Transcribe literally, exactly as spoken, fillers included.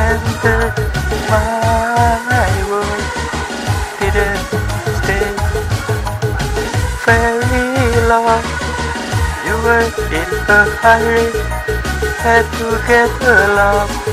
entered my world. Didn't stay very long. You were in a hurry, had to get along.